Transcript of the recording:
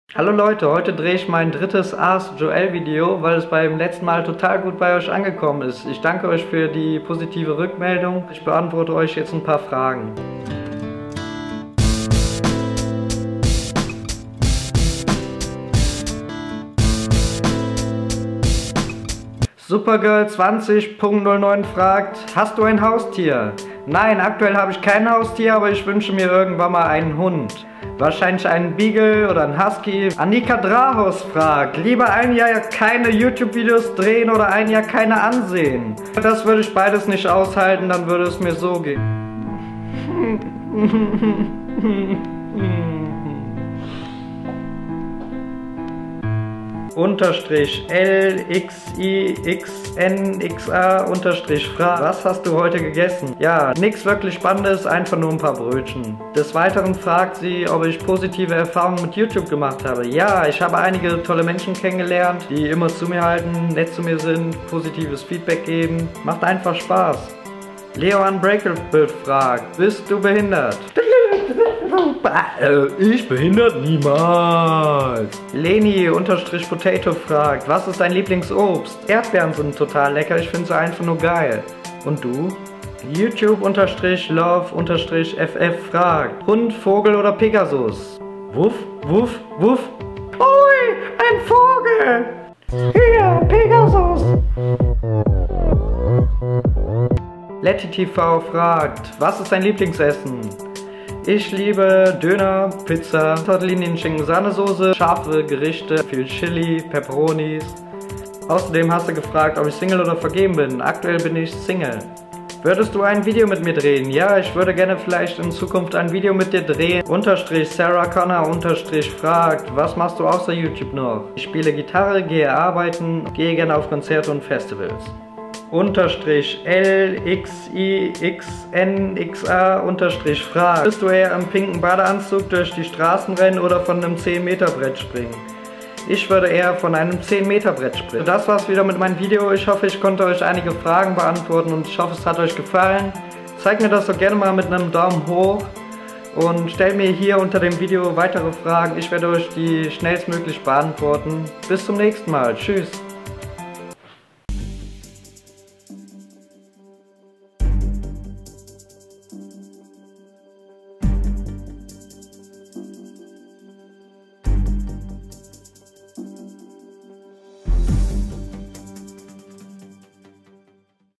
Hallo Leute, heute drehe ich mein drittes Ask Joel Video, weil es beim letzten Mal total gut bei euch angekommen ist. Ich danke euch für die positive Rückmeldung. Ich beantworte euch jetzt ein paar Fragen. Supergirl 20.09 fragt, hast du ein Haustier? Nein, aktuell habe ich kein Haustier, aber ich wünsche mir irgendwann mal einen Hund. Wahrscheinlich einen Beagle oder einen Husky. Annika Drahos fragt, lieber ein Jahr keine YouTube-Videos drehen oder ein Jahr keine ansehen. Das würde ich beides nicht aushalten, dann würde es mir so gehen. Unterstrich LXIXNXA unterstrich fragt, was hast du heute gegessen? Ja, nichts wirklich Spannendes, einfach nur ein paar Brötchen. Des Weiteren fragt sie, ob ich positive Erfahrungen mit YouTube gemacht habe. Ja, ich habe einige tolle Menschen kennengelernt, die immer zu mir halten, nett zu mir sind, positives Feedback geben. Macht einfach Spaß. Leo Unbreakable fragt, bist du behindert? Ich behindert niemals. Leni_Potato fragt, was ist dein Lieblingsobst? Erdbeeren sind total lecker, ich finde sie einfach nur geil. Und du? YouTube_Love_FF fragt, Hund, Vogel oder Pegasus? Wuff, wuff, wuff. Ui, ein Vogel! Hier, Pegasus! Letty TV fragt, was ist dein Lieblingsessen? Ich liebe Döner, Pizza, Tortellini, Schinken, Sahnesoße, scharfe Gerichte, viel Chili, Peperonis. Außerdem hast du gefragt, ob ich Single oder vergeben bin. Aktuell bin ich Single. Würdest du ein Video mit mir drehen? Ja, ich würde gerne vielleicht in Zukunft ein Video mit dir drehen. Sarah Connor fragt, was machst du außer YouTube noch? Ich spiele Gitarre, gehe arbeiten, gehe gerne auf Konzerte und Festivals. LXIXNXA fragt, willst du eher im pinken Badeanzug durch die Straßen rennen oder von einem 10-Meter-Brett springen? Ich würde eher von einem 10-Meter-Brett springen. Das war's wieder mit meinem Video. Ich hoffe, ich konnte euch einige Fragen beantworten und ich hoffe, es hat euch gefallen. Zeigt mir das doch gerne mal mit einem Daumen hoch und stellt mir hier unter dem Video weitere Fragen. Ich werde euch die schnellstmöglich beantworten. Bis zum nächsten Mal. Tschüss.